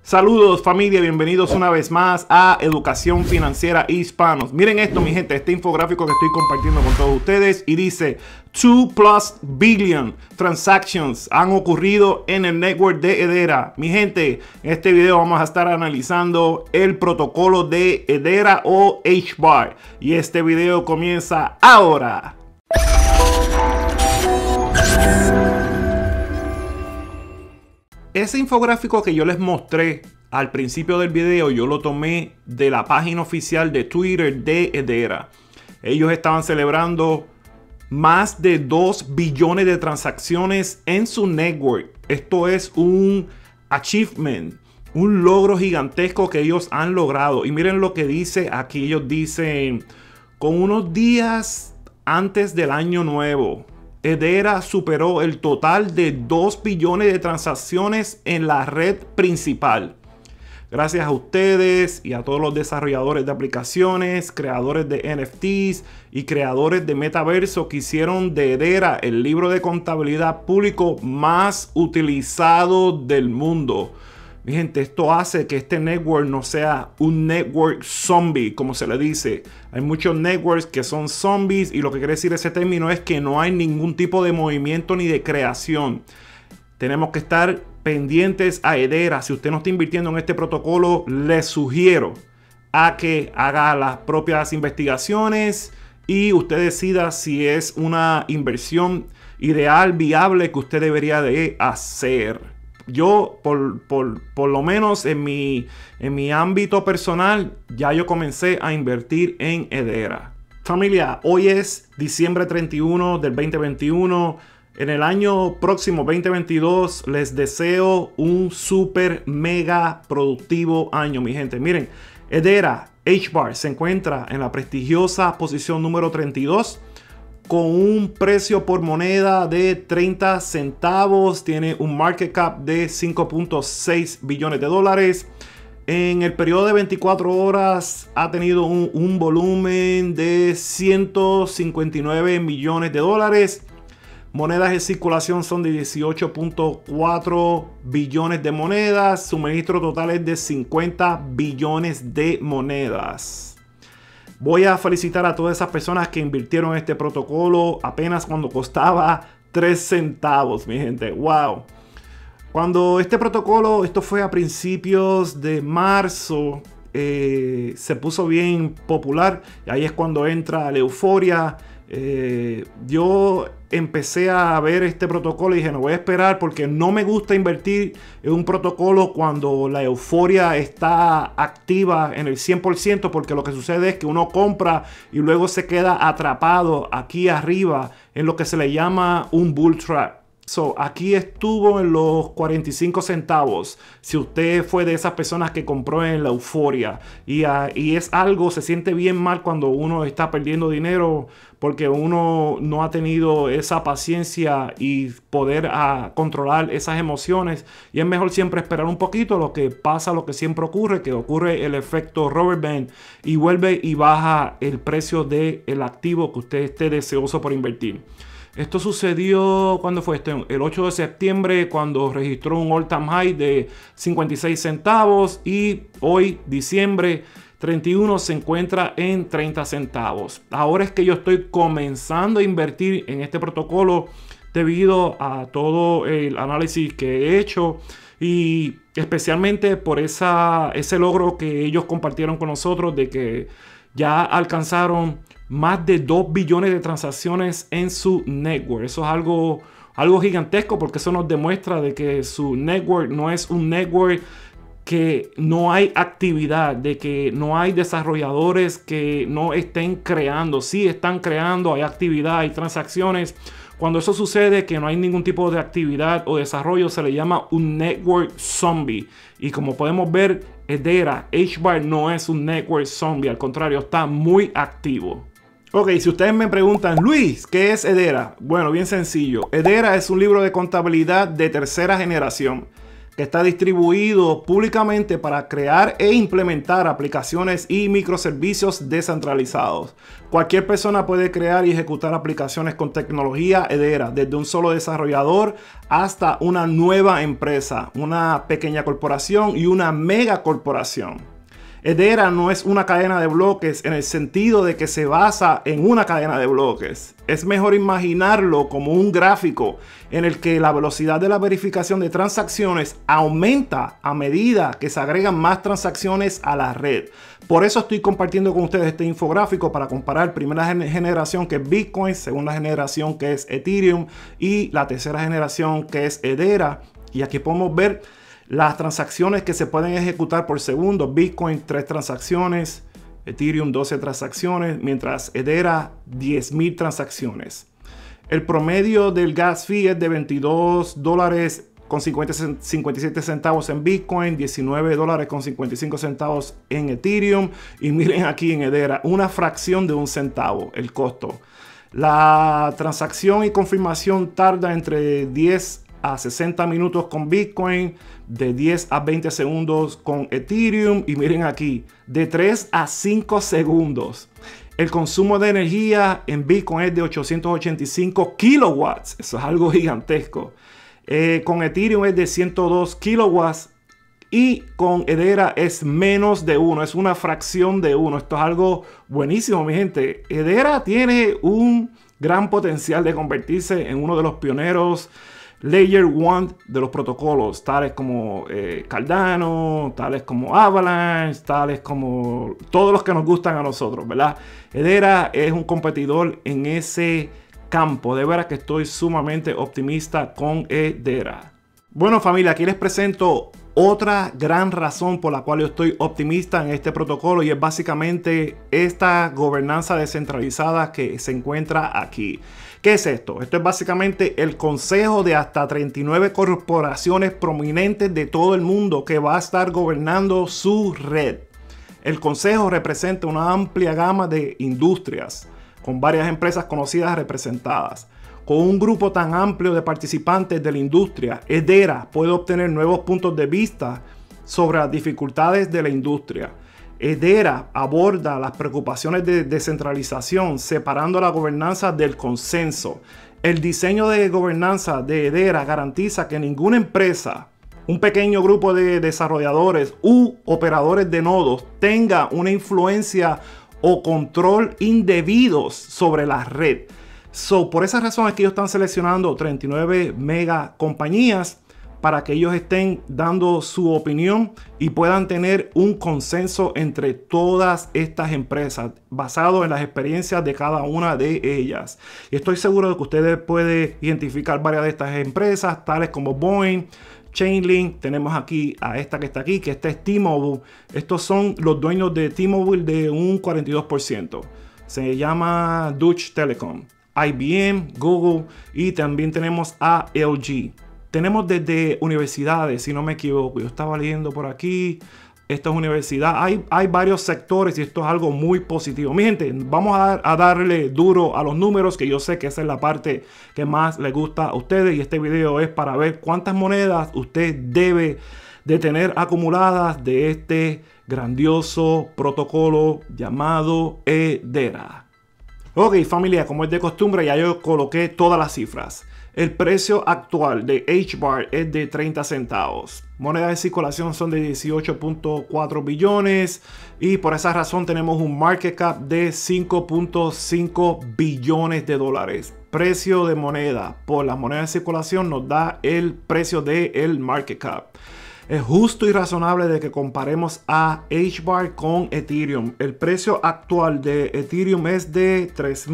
Saludos familia, bienvenidos una vez más a Educación Financiera Hispanos. Miren esto mi gente, este infográfico que estoy compartiendo con todos ustedes y dice 2+ billion transactions han ocurrido en el network de Hedera. Mi gente, en este video vamos a estar analizando el protocolo de Hedera o HBAR y este video comienza ahora. Ese infográfico que yo les mostré al principio del video, yo lo tomé de la página oficial de Twitter de Hedera. Ellos estaban celebrando más de 2 billones de transacciones en su network. Esto es un achievement, un logro gigantesco que ellos han logrado. Y miren lo que dice aquí. Ellos dicen, con unos días antes del año nuevo, Hedera superó el total de 2 billones de transacciones en la red principal. Gracias a ustedes y a todos los desarrolladores de aplicaciones, creadores de NFTs y creadores de metaverso que hicieron de Hedera el libro de contabilidad público más utilizado del mundo. Mi gente, esto hace que este network no sea un network zombie, como se le dice. Hay muchos networks que son zombies y lo que quiere decir ese término es que no hay ningún tipo de movimiento ni de creación. Tenemos que estar pendientes a Hedera. Si usted no está invirtiendo en este protocolo, le sugiero a que haga las propias investigaciones y usted decida si es una inversión ideal, viable que usted debería de hacer. Yo, por lo menos en mi ámbito personal, ya yo comencé a invertir en Hedera. Familia, hoy es diciembre 31 del 2021. En el año próximo 2022 les deseo un super mega productivo año, mi gente. Miren, Hedera HBAR se encuentra en la prestigiosa posición número 32. Con un precio por moneda de 30 centavos. Tiene un market cap de 5.6 billones de dólares. En el periodo de 24 horas ha tenido un volumen de 159 millones de dólares. Monedas en circulación son de 18.4 billones de monedas. Suministro total es de 50 billones de monedas. Voy a felicitar a todas esas personas que invirtieron en este protocolo apenas cuando costaba 3 centavos, mi gente. Wow. Cuando este protocolo, esto fue a principios de marzo, se puso bien popular. Y ahí es cuando entra la euforia. Yo empecé a ver este protocolo y dije, no voy a esperar porque no me gusta invertir en un protocolo cuando la euforia está activa en el 100%, porque lo que sucede es que uno compra y luego se queda atrapado aquí arriba en lo que se le llama un bull trap. Aquí estuvo en los 45 centavos. Si usted fue de esas personas que compró en la euforia y es algo, se siente bien mal cuando uno está perdiendo dinero porque uno no ha tenido esa paciencia y poder controlar esas emociones, y es mejor siempre esperar un poquito. Lo que pasa, lo que siempre ocurre, que ocurre el efecto rubber band y vuelve y baja el precio del activo que usted esté deseoso por invertir. Esto sucedió, ¿cuándo fue esto? El 8 de septiembre, cuando registró un all-time high de 56 centavos. Y hoy, diciembre 31, se encuentra en 30 centavos. Ahora es que yo estoy comenzando a invertir en este protocolo debido a todo el análisis que he hecho. Y especialmente por ese logro que ellos compartieron con nosotros de que ya alcanzaron más de 2 billones de transacciones en su network. Eso es algo gigantesco, porque eso nos demuestra de que su network no es un network que no hay actividad, de que no hay desarrolladores que no estén creando. Sí están creando, hay actividad, hay transacciones. Cuando eso sucede, que no hay ningún tipo de actividad o desarrollo, se le llama un network zombie. Y como podemos ver, Hedera HBAR no es un network zombie, al contrario, está muy activo. Ok, si ustedes me preguntan, Luis, ¿qué es Hedera? Bueno, bien sencillo. Hedera es un libro de contabilidad de tercera generación. que está distribuido públicamente para crear e implementar aplicaciones y microservicios descentralizados. Cualquier persona puede crear y ejecutar aplicaciones con tecnología Hedera, desde un solo desarrollador hasta una nueva empresa, una pequeña corporación y una mega corporación. Hedera no es una cadena de bloques en el sentido de que se basa en una cadena de bloques. Es mejor imaginarlo como un gráfico en el que la velocidad de la verificación de transacciones aumenta a medida que se agregan más transacciones a la red. Por eso estoy compartiendo con ustedes este infográfico para comparar primera generación, que es Bitcoin, segunda generación, que es Ethereum, y la tercera generación, que es Hedera. Y aquí podemos ver las transacciones que se pueden ejecutar por segundo. Bitcoin 3 transacciones, Ethereum 12 transacciones, mientras Hedera 10,000 transacciones. El promedio del gas fee es de $22 con 57 centavos en Bitcoin, $19 con 55 centavos en Ethereum, y miren aquí en Hedera, una fracción de un centavo el costo. La transacción y confirmación tarda entre 10 a 60 minutos con Bitcoin, de 10 a 20 segundos con Ethereum, y miren aquí, de 3 a 5 segundos. El consumo de energía en Bitcoin es de 885 kilowatts, eso es algo gigantesco. Con Ethereum es de 102 kilowatts y con Hedera es menos de 1, es una fracción de 1. Esto es algo buenísimo, mi gente. Hedera tiene un gran potencial de convertirse en uno de los pioneros Layer 1 de los protocolos, tales como Cardano, tales como Avalanche, tales como todos los que nos gustan a nosotros, ¿verdad? Hedera es un competidor en ese campo. De veras que estoy sumamente optimista con Hedera. Bueno, familia, aquí les presento otra gran razón por la cual yo estoy optimista en este protocolo, y es básicamente esta gobernanza descentralizada que se encuentra aquí. ¿Qué es esto? Esto es básicamente el consejo de hasta 39 corporaciones prominentes de todo el mundo que va a estar gobernando su red. El consejo representa una amplia gama de industrias, con varias empresas conocidas representadas. Con un grupo tan amplio de participantes de la industria, Hedera puede obtener nuevos puntos de vista sobre las dificultades de la industria. Hedera aborda las preocupaciones de descentralización, separando la gobernanza del consenso. El diseño de gobernanza de Hedera garantiza que ninguna empresa, un pequeño grupo de desarrolladores u operadores de nodos tenga una influencia o control indebidos sobre la red. Por esa razón es que ellos están seleccionando 39 mega compañías para que ellos estén dando su opinión y puedan tener un consenso entre todas estas empresas basado en las experiencias de cada una de ellas. Y estoy seguro de que ustedes pueden identificar varias de estas empresas, tales como Boeing, Chainlink. Tenemos aquí a esta que está aquí, que esta es T-Mobile. Estos son los dueños de T-Mobile de un 42%. Se llama Deutsche Telekom, IBM, Google, y también tenemos a LG. Tenemos desde universidades, si no me equivoco. Yo estaba leyendo por aquí. Esta es universidad. Hay varios sectores y esto es algo muy positivo. Mi gente, vamos a darle duro a los números, que yo sé que esa es la parte que más les gusta a ustedes. Y este video es para ver cuántas monedas usted debe de tener acumuladas de este grandioso protocolo llamado Hedera. Ok, familia, como es de costumbre, ya yo coloqué todas las cifras. El precio actual de HBAR es de 30 centavos. Monedas de circulación son de 18.4 billones. Y por esa razón tenemos un market cap de 5.5 billones de dólares. Precio de moneda por las monedas de circulación nos da el precio del market cap. Es justo y razonable de que comparemos a HBAR con Ethereum. El precio actual de Ethereum es de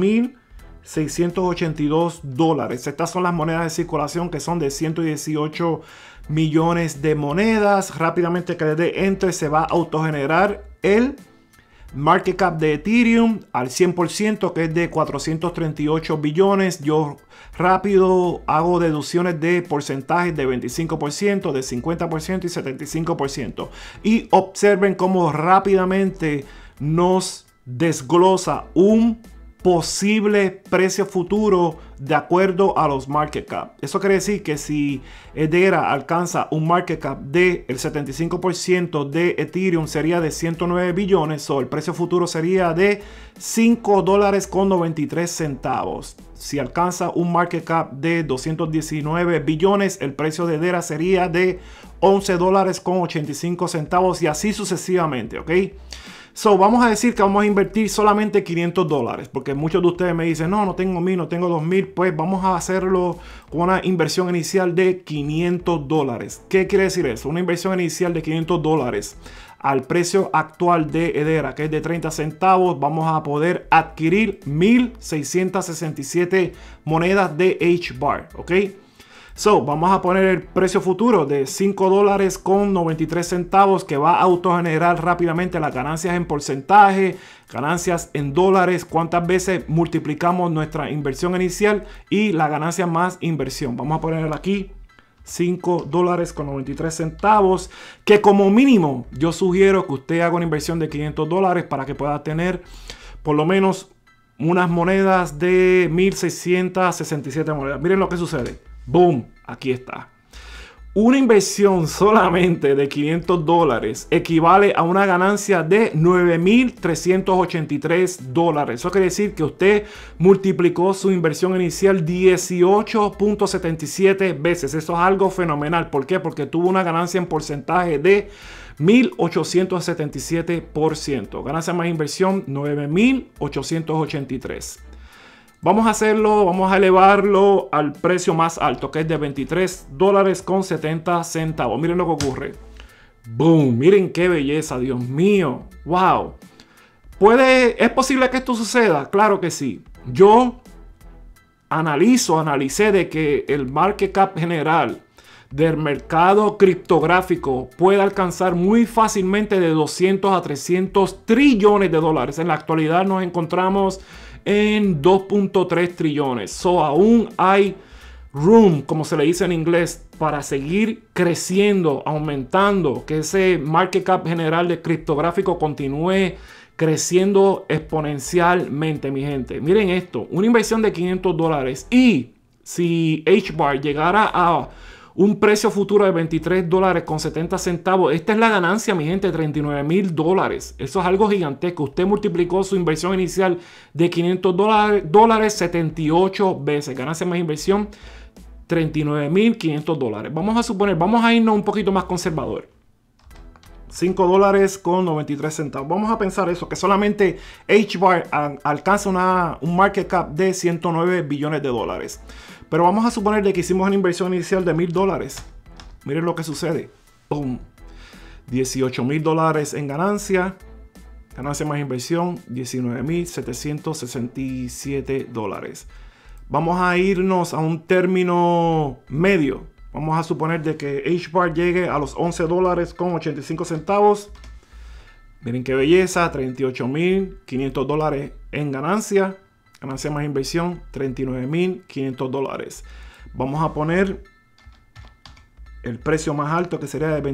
$3,682. Estas son las monedas de circulación, que son de 118 millones de monedas. Rápidamente que le dé enter, se va a autogenerar el market cap de Ethereum al 100%, que es de 438 billones. Yo rápido hago deducciones de porcentajes de 25%, de 50% y 75%. Y observen cómo rápidamente nos desglosa un posible precio futuro de acuerdo a los market cap. Eso quiere decir que si Hedera alcanza un market cap del 75% de Ethereum, sería de 109 billones, o el precio futuro sería de $5.93. Si alcanza un market cap de 219 billones, el precio de Hedera sería de $11.85 y así sucesivamente, ¿ok? So, vamos a decir que vamos a invertir solamente $500, porque muchos de ustedes me dicen, no tengo 1000, no tengo 2000, pues vamos a hacerlo con una inversión inicial de $500. ¿Qué quiere decir eso? Una inversión inicial de $500 al precio actual de Hedera, que es de 30 centavos, vamos a poder adquirir 1667 monedas de HBAR, ¿ok? So, vamos a poner el precio futuro de $5.93, que va a autogenerar rápidamente las ganancias en porcentaje, ganancias en dólares, cuántas veces multiplicamos nuestra inversión inicial y la ganancia más inversión. Vamos a poner aquí $5.93, que como mínimo yo sugiero que usted haga una inversión de $500 para que pueda tener por lo menos unas monedas de 1667 monedas. Miren lo que sucede. Boom, aquí está. Una inversión solamente de $500 equivale a una ganancia de $9.383. Eso quiere decir que usted multiplicó su inversión inicial 18.77 veces. Eso es algo fenomenal. ¿Por qué? Porque tuvo una ganancia en porcentaje de 1877%. Ganancia más inversión 9.883. Vamos a hacerlo, vamos a elevarlo al precio más alto, que es de $23.70. Miren lo que ocurre. Boom, miren qué belleza, Dios mío. Wow. ¿Es posible que esto suceda? Claro que sí. Yo analicé de que el market cap general del mercado criptográfico puede alcanzar muy fácilmente de 200 a 300 trillones de dólares. En la actualidad nos encontramos en 2.3 trillones. So, aún hay room, como se le dice en inglés, para seguir creciendo, aumentando, que ese market cap general de criptográfico continúe creciendo exponencialmente, mi gente. Miren esto, una inversión de $500 y si HBAR llegara a un precio futuro de $23.70. Esta es la ganancia, mi gente, $39.000. Eso es algo gigantesco. Usted multiplicó su inversión inicial de $500 78 veces. Ganancia más inversión, $39.500. Vamos a suponer, vamos a irnos un poquito más conservador. $5.93. Vamos a pensar eso, que solamente HBAR alcanza un market cap de 109 billones de dólares. Pero vamos a suponer de que hicimos una inversión inicial de $1.000. Miren lo que sucede. ¡Pum! $18.000 en ganancia. Ganancia más inversión, $19.767. Vamos a irnos a un término medio. Vamos a suponer de que HBAR llegue a los $11.85. Miren qué belleza, $38.500 en ganancia. Ganancia más inversión, $39.500. Vamos a poner el precio más alto, que sería de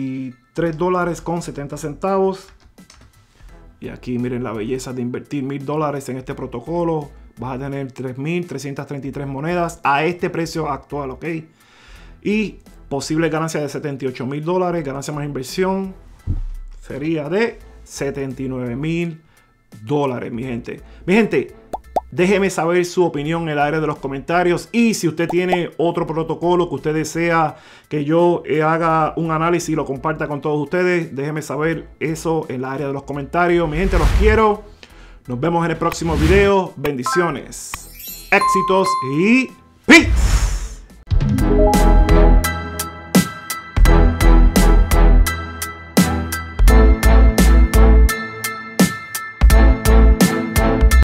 $23.70. Y aquí miren la belleza de invertir $1.000 en este protocolo. Vas a tener 3.333 monedas a este precio actual, ¿ok? Y posible ganancia de $78.000. Ganancia más inversión sería de $79.000, mi gente. Mi gente, déjeme saber su opinión en el área de los comentarios. Y si usted tiene otro protocolo que usted desea que yo haga un análisis y lo comparta con todos ustedes, déjeme saber eso en el área de los comentarios. Mi gente, los quiero. Nos vemos en el próximo video. Bendiciones, éxitos y